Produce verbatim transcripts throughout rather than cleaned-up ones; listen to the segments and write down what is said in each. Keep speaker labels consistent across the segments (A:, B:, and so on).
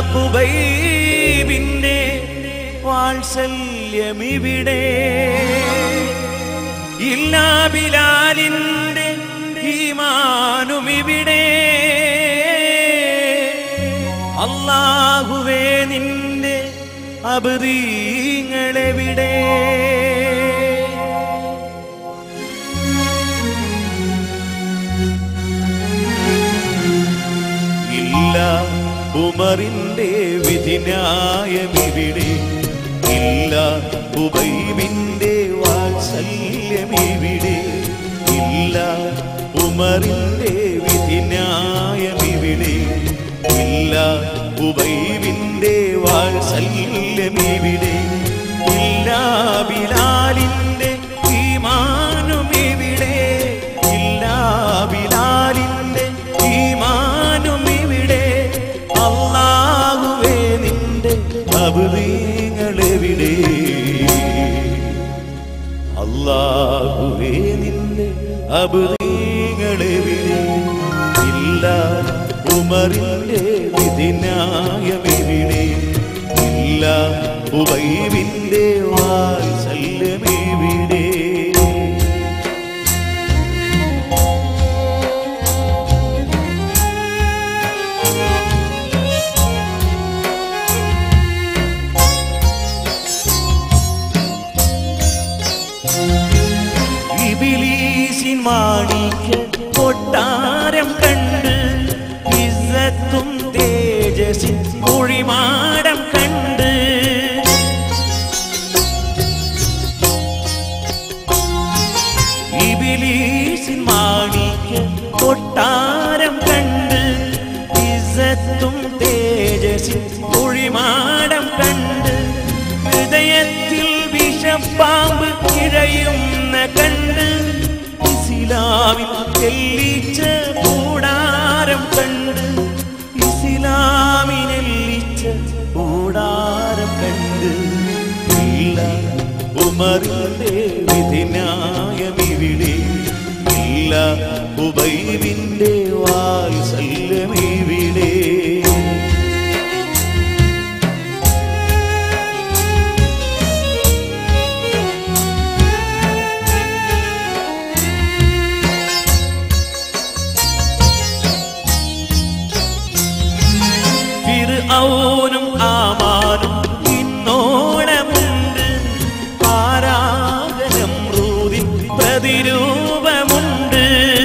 A: ഖുബൈബിന്റെ വാത്സല്യമിവിടെ, ഇല്ല ബിലാലിന്റെ ഈമാനുമിവിടെ. അല്ലാഹുവേ നിന്റെ അബ്ദീങ്ങളെവിടെ? ഇല്ല ഉമറിന്റെ വിധിന്യായമിവിടെ, ഇല്ല ഖുബൈബിന്റെ വാത്സല്യമിവിടെ, ഇല്ല ഉമറിന്റെ വിധിന്യായമിവിടെ, ഇല്ല ഖുബൈബിന്റെ വാത്സല്യമിവിടെ, ഇല്ല ബിലാലിന്റെ ഈമാനുമിവിടെ, ഇല്ല ബിലാലിന്റെ ഈമാനുമിവിടെ. അല്ലാഹുവേ നിന്റെ അബ്ദീങ്ങളെവിടെ? അല്ലാഹുവേ നിന്റെ അബ്ദീങ്ങളെവിടെ? ഇല്ല ഉമറിന്റെ വിധിന്യായമിവിടെ, ഇല്ല ഖുബൈബിന്റെ വാത്സല്യമിവിടെ. ഇബ്ലീസിൻ മാണിക്യ കൊട്ടാരം കണ്ട്, ഇസ്സത്തും തേജസ്സിൻ കുഴിമാടം കണ്ട്, ഇബ്ലീസിൻ മാണിക്യ കൊട്ടാരം കണ്ട്, ഇസ്സത്തും തേജസ്സിൻ കുഴിമാടം കണ്ട്, ഹൃദയത്തിൽ വിഷപ്പാമ്പ് ഇഴയുന്ന കണ്ട്, ഇസ്ലാമിൽ തെളിച്ച കൂടാരം കണ്ട്, ഇസ്ലാമിനെല്ലിച്ച കൂടാരം കണ്ട്, ഇല്ല ഉമറിന്റെ വിധിന്യായമിവിടെ, ഇല്ല ഖുബൈബിന്റെ വാത്സല്യമിവിടെ. ഫിർഔനും ആമാനും ഇന്നോണമുണ്ട്, പാരാഗനം റൂദിൻ പ്രതിരൂപമുണ്ട്.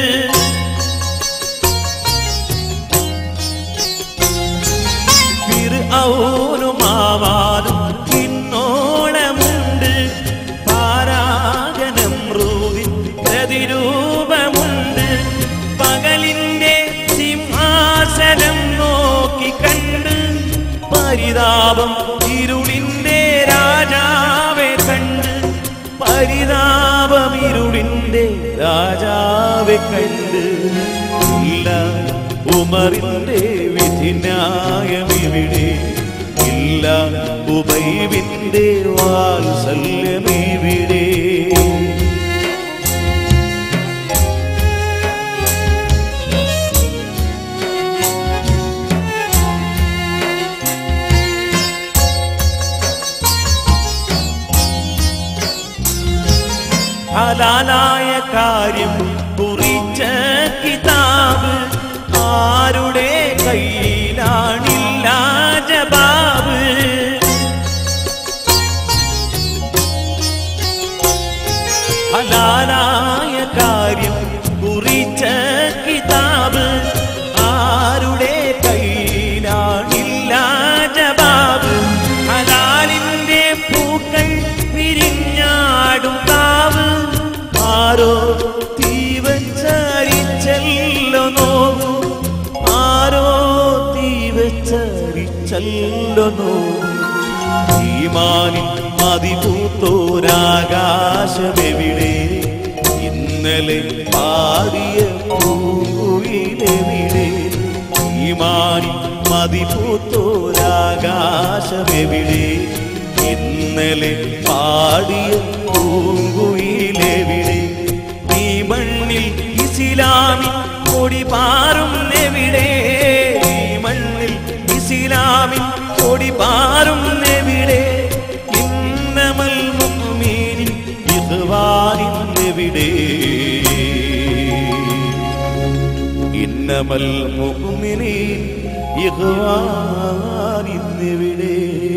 A: ഫിർഔനും ആമാനും ഇന്നോണമുണ്ട്, പാരാഗനം റൂദിൻ പ്രതിരൂപമുണ്ട്. പകലിന്റെ സിംഹാസനം നോക്കി കണ്ട്, പരിതാപം ഇരുളിന്റെ രാജാവെ കണ്ട്, പരിതാപം ഇരുളിന്റെ രാജാവെ കണ്ട്, ഇല്ല ഉമറിന്റെ വിധിന്യായമിവിടെ, ഇല്ല ഖുബൈബിന്റെ വാത്സല്യമിവിടെ. ഹലാലായ കാര്യം കുറിച്ച കിതാബ്, ആരുടെ കയ്യിലാണില്ല ജവാബ്. ഹലാലായ കാര്യം കുറിച്ച കിതാബ്, ആരുടെ കയ്യിലാണില്ല ജവാബ്. ഹലാലിന്റെ പൂക്കൾ വിരിഞ്ഞാടും കാവ്, ആരോ തീവച്ചരിച്ചല്ലോ നോവു, ആരോ തീവച്ചരിച്ചല്ലോ നോവു. ഈമാനിൻ മതിപൂത്തോരാകാശമെവിടെ, ഇന്നലെ പാടിയ പൂവിലെവിടെ? ഈമാനിൻ മതിപൂത്തോരാകാശമെവിടെ, ഇന്നലെ പാടിയ പൂങ്കുയിലെവിടെ? ഈ മണ്ണിൽ ഇസ്ലാമിൻ കൊടി പാറുന്നെവിടെ? ഈ മണ്ണിൽ ഇസ്ലാമിൻ ആരും എവിടെ ഇന്നമൽ മുഅ്മിനീൻ ഇഖ്വാനിൻ എവിടെ ഇന്നമൽ മുഅ്മിനീൻ ഇഖ്വാനിൻ എവിടെ